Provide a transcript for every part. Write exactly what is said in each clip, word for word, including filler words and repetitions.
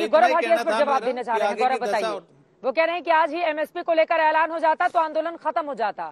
गौरव भाटिया इस पर जवाब देना चाह रहे हैं। गौरव बताइए। वो कह रहे हैं कि आज ही एमएसपी को लेकर ऐलान हो जाता तो आंदोलन खत्म हो जाता।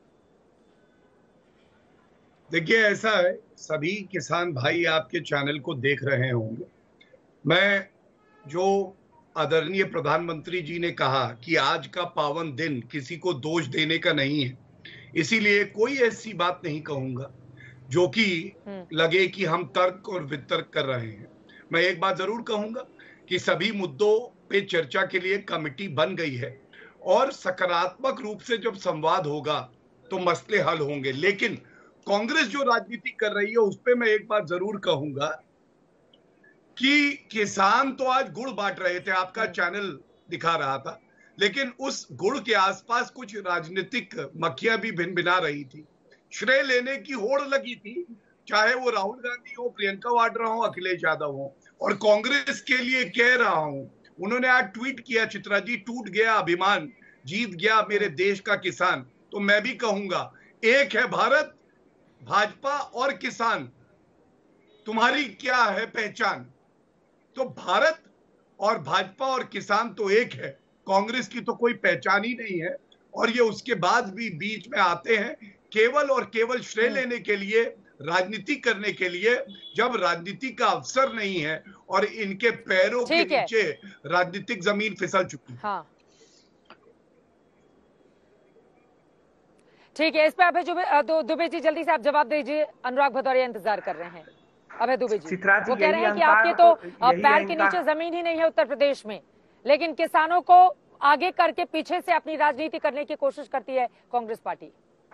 देखिए, ऐसा है, सभी किसान भाई आपके चैनल को देख रहे होंगे। मैं जो आदरणीय प्रधानमंत्री जी ने कहा कि आज का पावन दिन किसी को दोष देने का नहीं है, इसीलिए कोई ऐसी बात नहीं कहूंगा जो कि लगे कि हम तर्क और वितर्क कर रहे हैं। मैं एक बात जरूर कहूंगा कि सभी मुद्दों पे चर्चा के लिए कमेटी बन गई है और सकारात्मक रूप से जब संवाद होगा तो मसले हल होंगे। लेकिन कांग्रेस जो राजनीति कर रही है उस पे मैं एक बात जरूर कहूंगा कि किसान तो आज गुड़ बांट रहे थे, आपका चैनल दिखा रहा था, लेकिन उस गुड़ के आसपास कुछ राजनीतिक मक्खियां भी भिन भिना रही थी। श्रेय लेने की होड़ लगी थी, चाहे वो राहुल गांधी हो, प्रियंका वाड्रा हो, अखिलेश यादव हो। और कांग्रेस के लिए कह रहा हूं, उन्होंने आज ट्वीट किया, चित्रा जी, टूट गया अभिमान, जीत गया मेरे देश का किसान। तो मैं भी कहूंगा, एक है भारत, भाजपा और किसान, तुम्हारी क्या है पहचान? तो भारत और भाजपा और किसान तो एक है, कांग्रेस की तो कोई पहचान ही नहीं है। और ये उसके बाद भी बीच में आते हैं केवल और केवल श्रेय लेने के लिए, राजनीति करने के लिए, जब राजनीति का अवसर नहीं है और इनके पैरों के नीचे राजनीतिक जमीन फिसल चुकी है। हाँ, ठीक है, इस पे अभय दुबे जी जल्दी से आप जवाब दीजिए। अनुराग भदौरिया इंतजार कर रहे हैं। अभय दुबे जी, वो कह रहे हैं कि आपके तो पैर के नीचे जमीन ही नहीं है उत्तर प्रदेश में, लेकिन किसानों को आगे करके पीछे से अपनी राजनीति करने की कोशिश करती है कांग्रेस पार्टी।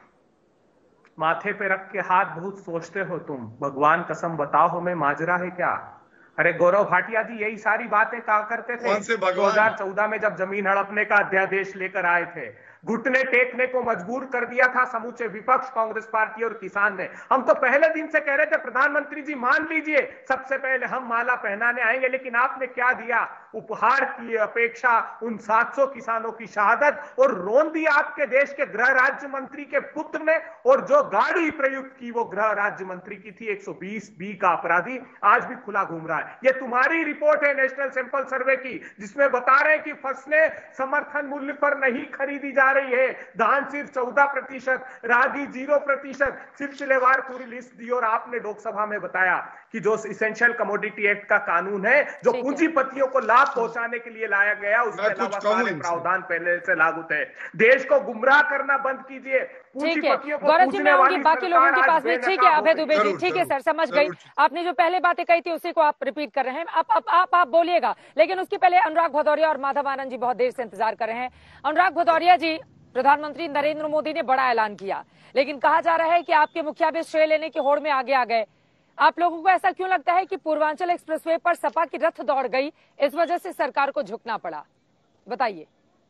माथे पे रख के हाथ बहुत सोचते हो तुम, भगवान कसम बताओ हमें माजरा है क्या? अरे गौरव भाटिया जी यही सारी बातें कहा करते थे दो हज़ार चौदह में जब जमीन हड़पने का अध्यादेश लेकर आए थे। घुटने टेकने को मजबूर कर दिया था समूचे विपक्ष, कांग्रेस पार्टी और किसान ने। हम तो पहले दिन से कह रहे थे प्रधानमंत्री जी मान लीजिए, सबसे पहले हम माला पहनाने आएंगे, लेकिन आपने क्या दिया? उपहार की अपेक्षा उन सात सौ किसानों की शहादत, और रोन दिया आपके देश के गृह राज्य मंत्री के पुत्र ने। और जो गाड़ी प्रयुक्त की वो गृह राज्य मंत्री की थी, एक सौ बीस बी का अपराधी आज भी खुला घूम रहा है। ये तुम्हारी रिपोर्ट है नेशनल सैंपल सर्वे की, जिसमें बता रहे हैं कि फसलें समर्थन मूल्य पर नहीं खरीदी जा रही है। धान सिर्फ चौदह प्रतिशत, रागी जीरो प्रतिशत, सिलसिलेवार पूरी लिस्ट दी। और आपने लोकसभा में बताया कि जो इसेंशियल कमोडिटी एक्ट का कानून है, जो पूंजीपतियों को लाभ पहुंचाने के लिए लाया गया, उसके अलावा सारे प्रावधान पहले से लागू थे। देश को गुमराह करना बंद कीजिए। ठीक है गौरव जी, मैं आऊंगी बाकी लोगों के पास में। ठीक है अभय दुबे जी, ठीक है सर, समझ गई। आपने जो पहले बातें कही थी उसी को आप रिपीट कर रहे हैं। आप आप आप, आप बोलिएगा, लेकिन उसके पहले अनुराग भदौरिया और माधव आनंद जी बहुत देर से इंतजार कर रहे हैं। अनुराग भदौरिया जी, प्रधानमंत्री नरेंद्र मोदी ने बड़ा ऐलान किया, लेकिन कहा जा रहा है कि आपके मुखिया भी श्रेय लेने की होड़ में आगे आ गए। आप लोगों को ऐसा क्यों लगता है कि पूर्वांचल एक्सप्रेसवे पर सपा की रथ दौड़ गई, इस वजह से सरकार को झुकना पड़ा? बताइए।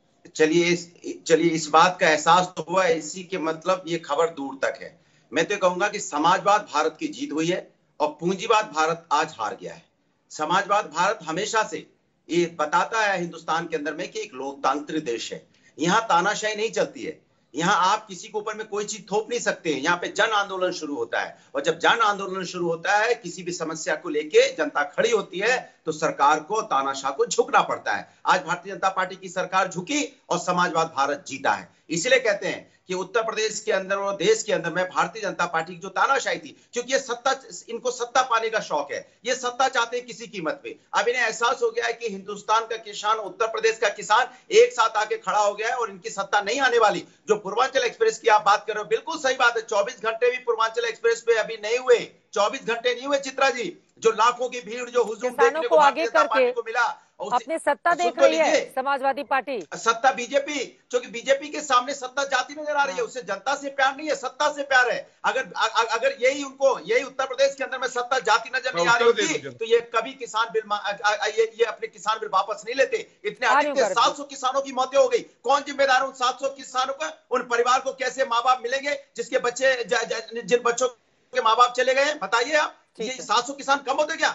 चलिए चलिए इस बात का एहसास तो हुआ, इसी के मतलब ये खबर दूर तक है। मैं तो कहूंगा कि समाजवाद भारत की जीत हुई है और पूंजीवाद भारत आज हार गया है। समाजवाद भारत हमेशा से ये बताता है हिंदुस्तान के अंदर में कि एक लोकतांत्रिक देश है, यहाँ तानाशाही नहीं चलती है, यहाँ आप किसी के ऊपर में कोई चीज थोप नहीं सकते हैं। यहाँ पे जन आंदोलन शुरू होता है, और जब जन आंदोलन शुरू होता है, किसी भी समस्या को लेके जनता खड़ी होती है, तो सरकार को, तानाशाह को झुकना पड़ता है। आज भारतीय जनता पार्टी की सरकार झुकी और समाजवाद भारत जीता है। इसलिए कहते हैं कि उत्तर प्रदेश के अंदर और देश के अंदर में भारतीय जनता पार्टी की जो तानाशाही थी, क्योंकि ये सत्ता, इनको सत्ता पाने का शौक है, ये सत्ता चाहते हैं किसी कीमत पे। अब इन्हें एहसास हो गया है कि हिंदुस्तान का किसान, उत्तर प्रदेश का किसान एक साथ आके खड़ा हो गया है और इनकी सत्ता नहीं आने वाली। जो पूर्वांचल एक्सप्रेस की आप बात कर रहे हो, बिल्कुल सही बात है। चौबीस घंटे भी पूर्वांचल एक्सप्रेस पे अभी नहीं हुए, चौबीस घंटे नहीं हुए चित्रा जी। जो लाखों की भीड़, जो हुजूम देखने को भारतीय जनता पार्टी को मिला, अपने सत्ता देख रही है समाजवादी पार्टी, सत्ता बीजेपी, क्योंकि बीजेपी के सामने सत्ता जाती नजर आ रही है। उससे जनता से प्यार नहीं है, सत्ता से प्यार है। अगर अगर यही उनको, यही उत्तर प्रदेश के अंदर में सत्ता जाती नजर नहीं आ रही होती, तो ये कभी किसान बिल, ये ये अपने किसान बिल वापस नहीं लेते। इतने अधिक सात सौ किसानों की मौतें हो गई। कौन जिम्मेदार है उन सात सौ किसानों का? उन परिवार को कैसे माँ बाप मिलेंगे जिसके बच्चे, जिन बच्चों के माँ बाप चले गए? बताइए आप, ये सात सौ किसान कम होते क्या?